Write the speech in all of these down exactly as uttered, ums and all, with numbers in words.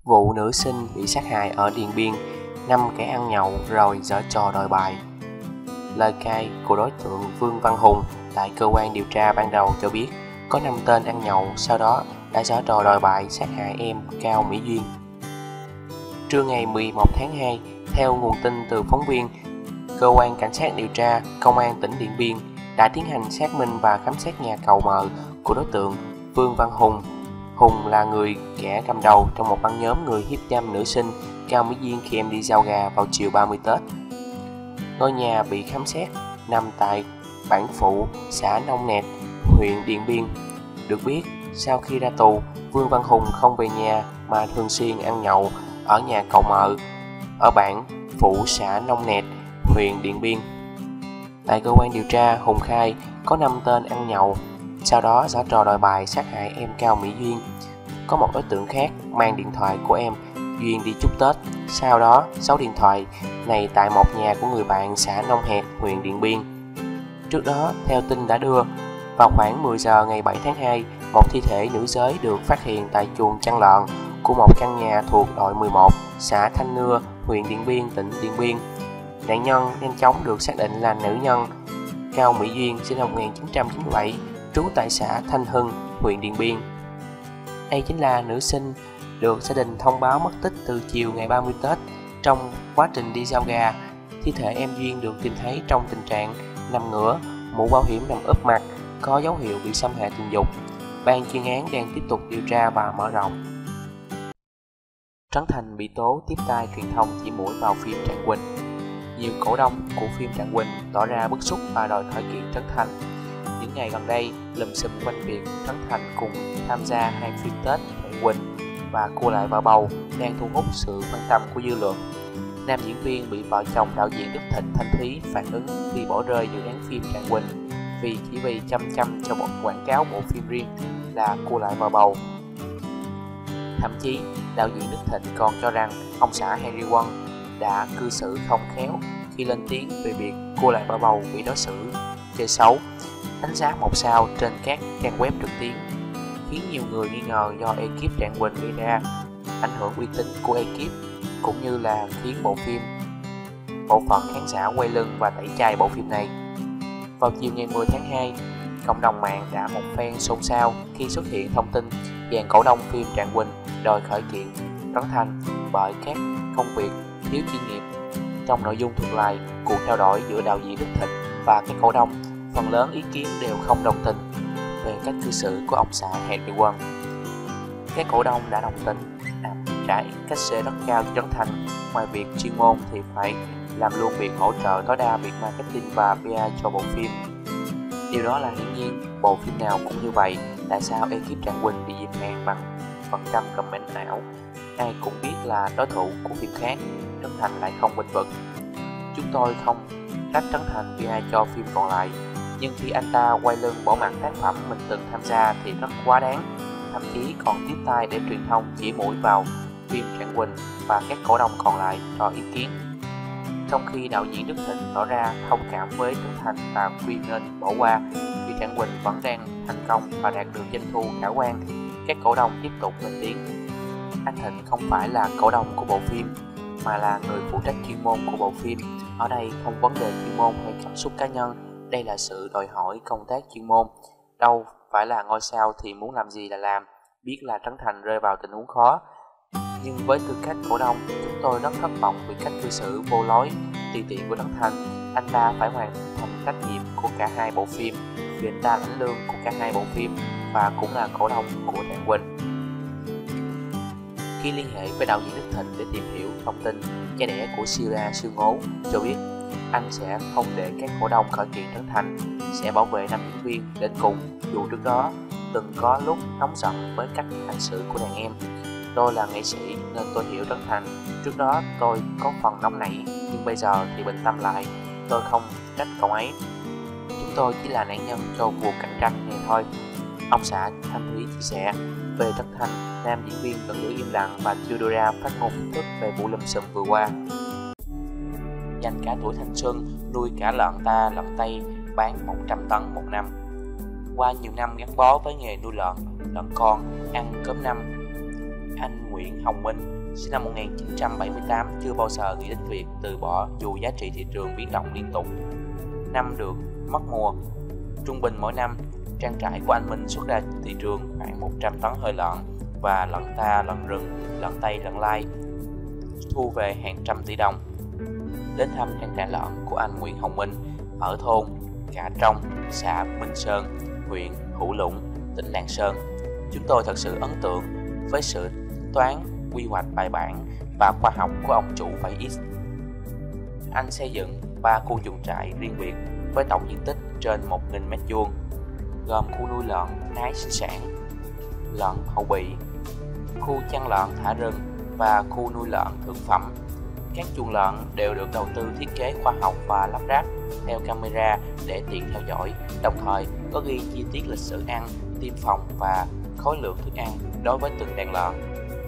Vụ nữ sinh bị sát hại ở Điện Biên, năm kẻ ăn nhậu rồi giở trò đòi bài. Lời khai của đối tượng Vương Văn Hùng tại cơ quan điều tra ban đầu cho biết có năm tên ăn nhậu sau đó đã giở trò đòi bài sát hại em Cao Mỹ Duyên. Trưa ngày mười một tháng hai, theo nguồn tin từ phóng viên, cơ quan cảnh sát điều tra công an tỉnh Điện Biên đã tiến hành xác minh và khám xét nhà cậu mợ của đối tượng Vương Văn Hùng. Hùng là người kẻ cầm đầu trong một băng nhóm người hiếp dâm nữ sinh Cao Mỹ Duyên khi em đi giao gà vào chiều ba mươi Tết. Ngôi nhà bị khám xét nằm tại bản Phụ, xã Nông Nẹt, huyện Điện Biên. Được biết, sau khi ra tù, Vương Văn Hùng không về nhà mà thường xuyên ăn nhậu ở nhà cậu mợ ở bản Phụ, xã Nông Nẹt, huyện Điện Biên. Tại cơ quan điều tra, Hùng khai có năm tên ăn nhậu, sau đó giở trò đòi bài sát hại em Cao Mỹ Duyên. Có một đối tượng khác mang điện thoại của em Duyên đi chúc Tết, sau đó giấu điện thoại này tại một nhà của người bạn xã Nông Hẹt, huyện Điện Biên. Trước đó, theo tin đã đưa, vào khoảng mười giờ ngày bảy tháng hai, một thi thể nữ giới được phát hiện tại chuồng chăn lợn của một căn nhà thuộc đội mười một, xã Thanh Nưa, huyện Điện Biên, tỉnh Điện Biên. Nạn nhân nhanh chóng được xác định là nữ nhân Cao Mỹ Duyên, sinh năm một nghìn chín trăm chín mươi bảy, trú tại xã Thanh Hưng, huyện Điện Biên. Đây chính là nữ sinh được gia đình thông báo mất tích từ chiều ngày ba mươi Tết. Trong quá trình đi giao gà, thi thể em Duyên được tìm thấy trong tình trạng nằm ngửa, mũ bảo hiểm nằm úp mặt, có dấu hiệu bị xâm hại tình dục. Ban chuyên án đang tiếp tục điều tra và mở rộng. Trấn Thành bị tố tiếp tay truyền thông chỉ mũi vào phim Trạng Quỳnh. Nhiều cổ đông của phim Trạng Quỳnh tỏ ra bức xúc và đòi khởi kiện Trấn Thành. Những ngày gần đây, lùm xùm quanh việc Trấn Thành cùng tham gia hai phim Tết Trạng Quỳnh và Cua Lại Vợ Bầu đang thu hút sự quan tâm của dư luận. Nam diễn viên bị vợ chồng đạo diễn Đức Thịnh, Thanh Thúy phản ứng khi bỏ rơi dự án phim Trạng Quỳnh vì chỉ vì chăm chăm cho một quảng cáo bộ phim riêng là Cua Lại Vợ Bầu. Thậm chí, đạo diễn Đức Thịnh còn cho rằng ông xã Harry Won đã cư xử không khéo khi lên tiếng về việc Cua Lại Vợ Bầu bị đối xử chơi xấu, đánh giá một sao trên các trang web trực tuyến, khiến nhiều người nghi ngờ do ekip Trạng Quỳnh gây ra, ảnh hưởng uy tín của ekip, cũng như là khiến bộ phim bộ phận khán giả quay lưng và tẩy chay bộ phim này. Vào chiều ngày mười tháng hai, cộng đồng mạng đã một phen xôn xao khi xuất hiện thông tin dàn cổ đông phim Trạng Quỳnh đòi khởi kiện Trấn Thành bởi các công việc thiếu chuyên nghiệp. Trong nội dung thuật lại cuộc trao đổi giữa đạo diễn Đức Thịnh và các cổ đông, phần lớn ý kiến đều không đồng tình về cách cư xử của ông xã Harry Won. Các cổ đông đã đồng tình trả cách xê rất cao cho Trấn Thành. Ngoài việc chuyên môn thì phải làm luôn việc hỗ trợ tối đa việc marketing và pê e cho bộ phim. Điều đó là hiển nhiên, bộ phim nào cũng như vậy. Tại sao ekip Trạng Quỳnh bị dìm hàng bằng phần trăm comment ảo? Ai cũng biết là đối thủ của phim khác, Trấn Thành lại không bênh vực. Chúng tôi không trách Trấn Thành pê e cho phim còn lại, nhưng khi anh ta quay lưng bỏ mặt tác phẩm mình từng tham gia thì rất quá đáng. Thậm chí còn tiếp tay để truyền thông chỉ mũi vào phim Trạng Quỳnh và các cổ đông còn lại cho ý kiến. Trong khi đạo diễn Đức Thịnh tỏ ra thông cảm với Trấn Thành và khuyên nên bỏ qua vì Trạng Quỳnh vẫn đang thành công và đạt được doanh thu khả quan, các cổ đông tiếp tục lên tiếng. Anh Thịnh không phải là cổ đông của bộ phim mà là người phụ trách chuyên môn của bộ phim. Ở đây không vấn đề chuyên môn hay cảm xúc cá nhân, đây là sự đòi hỏi công tác chuyên môn. Đâu phải là ngôi sao thì muốn làm gì là làm. Biết là Trấn Thành rơi vào tình huống khó, nhưng với tư cách cổ đông, chúng tôi rất thất vọng vì cách cư xử vô lối, tùy tiện của Trấn Thành. Anh ta phải hoàn thành trách nhiệm của cả hai bộ phim, vì anh ta lãnh lương của cả hai bộ phim và cũng là cổ đông của Trạng Quỳnh. Khi liên hệ với đạo diễn Đức Thịnh để tìm hiểu thông tin, cha đẻ của Sira Siêu Ngố cho biết anh sẽ không để các cổ đông khởi kiện Trấn Thành, sẽ bảo vệ nam diễn viên đến cùng, dù trước đó từng có lúc nóng giận với cách hành xử của đàn em. Tôi là nghệ sĩ nên tôi hiểu Trấn Thành. Trước đó tôi có phần nóng nảy, nhưng bây giờ thì bình tâm lại. Tôi không trách cậu ấy. Chúng tôi chỉ là nạn nhân cho cuộc cạnh tranh này thôi. Ông xã Thanh Thúy chia sẻ. Về Trấn Thành, nam diễn viên vẫn giữ im lặng và chưa đưa ra phát ngôn chính thức về vụ lùm xùm vừa qua. Dành cả tuổi thanh xuân nuôi cả lợn ta lợn Tây bán một trăm tấn một năm. Qua nhiều năm gắn bó với nghề nuôi lợn, lợn con, ăn cơm năm, anh Nguyễn Hồng Minh, sinh năm một nghìn chín trăm bảy mươi tám, chưa bao giờ nghĩ đến việc từ bỏ dù giá trị thị trường biến động liên tục. Năm được mất mùa. Trung bình mỗi năm, trang trại của anh Minh xuất ra thị trường khoảng một trăm tấn hơi lợn và lợn ta, lợn rừng, lợn Tây, lợn Lai, thu về hàng trăm tỷ đồng. Đến thăm trang trại lợn của anh Nguyễn Hồng Minh ở thôn Cà Trong, xã Minh Sơn, huyện Hữu Lũng, tỉnh Lạng Sơn, chúng tôi thật sự ấn tượng với sự tính toán, quy hoạch bài bản và khoa học của ông chủ bảy X. Anh xây dựng ba khu chuồng trại riêng biệt với tổng diện tích trên một nghìn mét vuông, gồm khu nuôi lợn nái sinh sản, lợn hậu bị, khu chăn lợn thả rừng và khu nuôi lợn thương phẩm. Các chuồng lợn đều được đầu tư thiết kế khoa học và lắp ráp theo camera để tiện theo dõi, đồng thời có ghi chi tiết lịch sử ăn, tiêm phòng và khối lượng thức ăn đối với từng đàn lợn.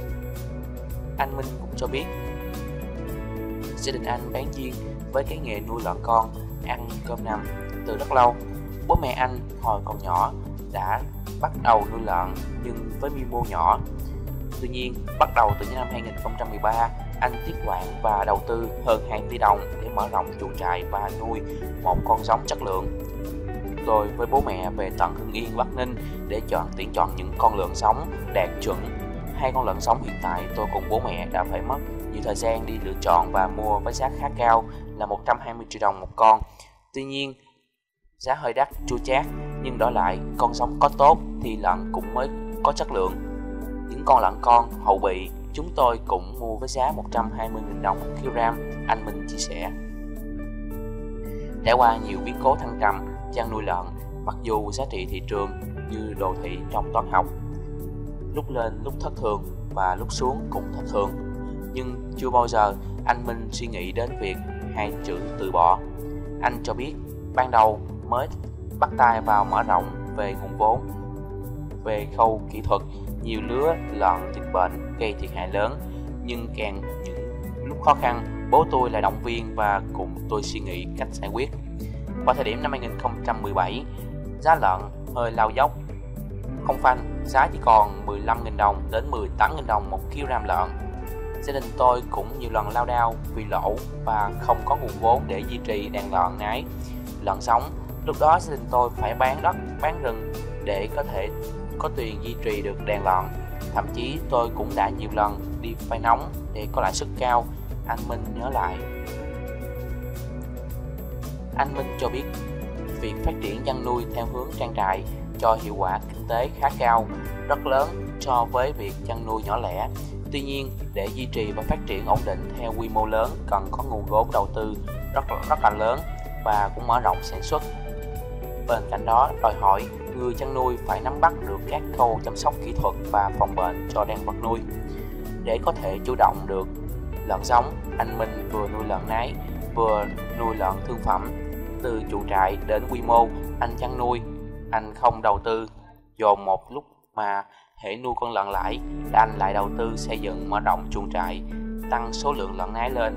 Anh Minh cũng cho biết gia đình anh bán duyên với cái nghề nuôi lợn con, ăn cơm nằm từ rất lâu. Bố mẹ anh hồi còn nhỏ đã bắt đầu nuôi lợn nhưng với quy mô nhỏ. Tuy nhiên, bắt đầu từ năm hai nghìn không trăm mười ba, anh tiếp quản và đầu tư hơn hai tỷ đồng để mở rộng chuồng trại và nuôi một con giống chất lượng. Tôi với bố mẹ về tận Hưng Yên, Bắc Ninh để chọn tuyển chọn những con lợn sống đạt chuẩn. Hai con lợn sống hiện tại tôi cùng bố mẹ đã phải mất nhiều thời gian đi lựa chọn và mua với giá khá cao là một trăm hai mươi triệu đồng một con. Tuy nhiên, giá hơi đắt, chua chát, nhưng đổi lại con giống có tốt thì lợn cũng mới có chất lượng. Những con lợn con hậu bị chúng tôi cũng mua với giá một trăm hai mươi nghìn đồng một kg, anh Minh chia sẻ. Trải qua nhiều biến cố thăng trầm, chăn nuôi lợn, mặc dù giá trị thị trường như đồ thị trong toán học, lúc lên lúc thất thường và lúc xuống cũng thất thường, nhưng chưa bao giờ anh Minh suy nghĩ đến việc hai chữ từ bỏ. Anh cho biết ban đầu mới bắt tay vào mở rộng về nguồn vốn, về khâu kỹ thuật, nhiều lứa lợn dịch bệnh gây thiệt hại lớn, nhưng càng những lúc khó khăn, bố tôi lại động viên và cùng tôi suy nghĩ cách giải quyết. Vào thời điểm năm hai nghìn không trăm mười bảy, giá lợn hơi lao dốc, không phanh, giá chỉ còn mười lăm nghìn đồng đến mười tám nghìn đồng một kg lợn. Gia đình tôi cũng nhiều lần lao đao vì lỗ và không có nguồn vốn để duy trì đàn lợn nái, lợn sống. Lúc đó gia đình tôi phải bán đất, bán rừng để có thể có tiền duy trì được đàn lợn. Thậm chí tôi cũng đã nhiều lần đi vay nóng để có lãi suất cao, anh Minh nhớ lại. Anh Minh cho biết việc phát triển chăn nuôi theo hướng trang trại cho hiệu quả kinh tế khá cao, rất lớn so với việc chăn nuôi nhỏ lẻ. Tuy nhiên, để duy trì và phát triển ổn định theo quy mô lớn cần có nguồn vốn đầu tư rất rất là lớn và cũng mở rộng sản xuất. Bên cạnh đó, đòi hỏi người chăn nuôi phải nắm bắt được các khâu chăm sóc kỹ thuật và phòng bệnh cho đàn vật nuôi. Để có thể chủ động được lợn giống, anh Minh vừa nuôi lợn nái, vừa nuôi lợn thương phẩm. Từ chuồng trại đến quy mô anh chăn nuôi, anh không đầu tư dồn một lúc mà hễ nuôi con lợn lãi, anh lại đầu tư xây dựng mở rộng chuồng trại, tăng số lượng lợn nái lên.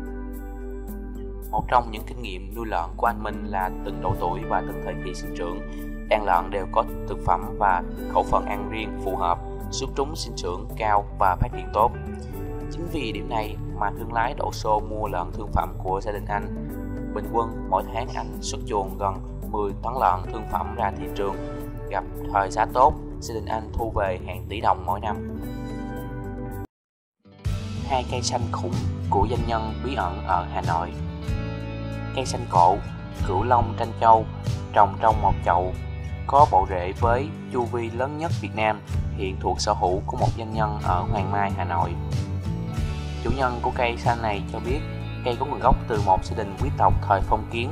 Một trong những kinh nghiệm nuôi lợn của anh Minh là từng độ tuổi và từng thời kỳ sinh trưởng, đàn lợn đều có thực phẩm và khẩu phần ăn riêng phù hợp, giúp chúng sinh trưởng cao và phát triển tốt. Chính vì điểm này mà thương lái đổ xô mua lợn thương phẩm của gia đình anh. Bình quân mỗi tháng anh xuất chuồng gần mười tấn lợn thương phẩm ra thị trường. Gặp thời giá tốt, gia đình anh thu về hàng tỷ đồng mỗi năm. Hai cây xanh khủng của doanh nhân bí ẩn ở Hà Nội. Cây xanh cộ, cửu long tranh châu, trồng trong một chậu, có bộ rễ với chu vi lớn nhất Việt Nam, hiện thuộc sở hữu của một doanh nhân ở Hoàng Mai, Hà Nội. Chủ nhân của cây xanh này cho biết cây có nguồn gốc từ một gia đình quý tộc thời phong kiến.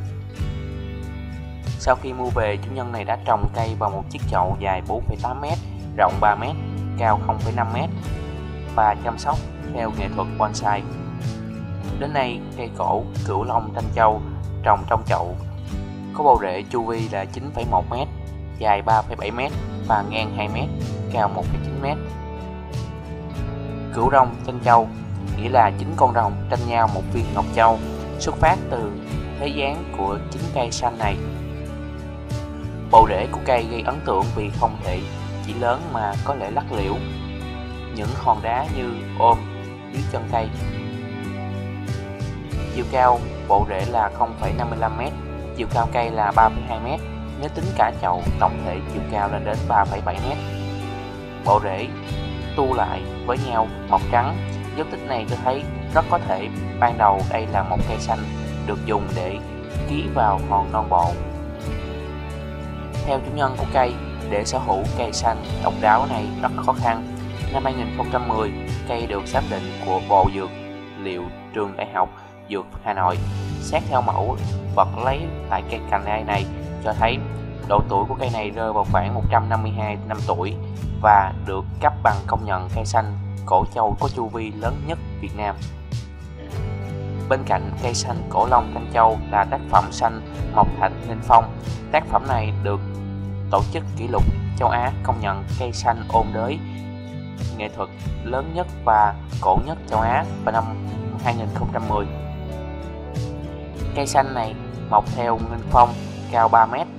Sau khi mua về, chủ nhân này đã trồng cây vào một chiếc chậu dài bốn phẩy tám mét, rộng ba mét, cao không phẩy năm mét và chăm sóc theo nghệ thuật bonsai. Đến nay, cây cổ cửu long tranh châu trồng trong chậu có bộ rễ chu vi là chín phẩy một mét, dài ba phẩy bảy mét và ngang hai mét, cao một phẩy chín mét. Cửu long tranh châu nghĩa là chín con rồng tranh nhau một viên ngọc châu, xuất phát từ thế dáng của chính cây xanh này. Bộ rễ của cây gây ấn tượng vì không thể chỉ lớn mà có lẽ lắc liễu. những hòn đá như ôm dưới chân cây. Chiều cao bộ rễ là không phẩy năm mươi lăm mét, chiều cao cây là ba phẩy hai mét. Nếu tính cả chậu, tổng thể chiều cao lên đến ba phẩy bảy mét. Bộ rễ tu lại với nhau mọc trắng. Dấu tích này cho thấy rất có thể ban đầu đây là một cây xanh được dùng để ký vào hòn non bộ. Theo chủ nhân của cây, để sở hữu cây xanh độc đáo này rất khó khăn. Năm hai nghìn không trăm mười, cây được xác định của Bộ Dược liệu Trường Đại học Dược Hà Nội. Xét theo mẫu vật lấy tại cây cành cây này cho thấy độ tuổi của cây này rơi vào khoảng một trăm năm mươi hai năm tuổi và được cấp bằng công nhận cây xanh cổ châu có chu vi lớn nhất Việt Nam. Bên cạnh cây xanh cổ long Thanh Châu là tác phẩm xanh Mộc Thạch Ninh Phong. Tác phẩm này được tổ chức kỷ lục châu Á công nhận cây xanh ôn đới nghệ thuật lớn nhất và cổ nhất châu Á vào năm hai nghìn không trăm mười. Cây xanh này mọc theo nghênh phong, cao ba mét,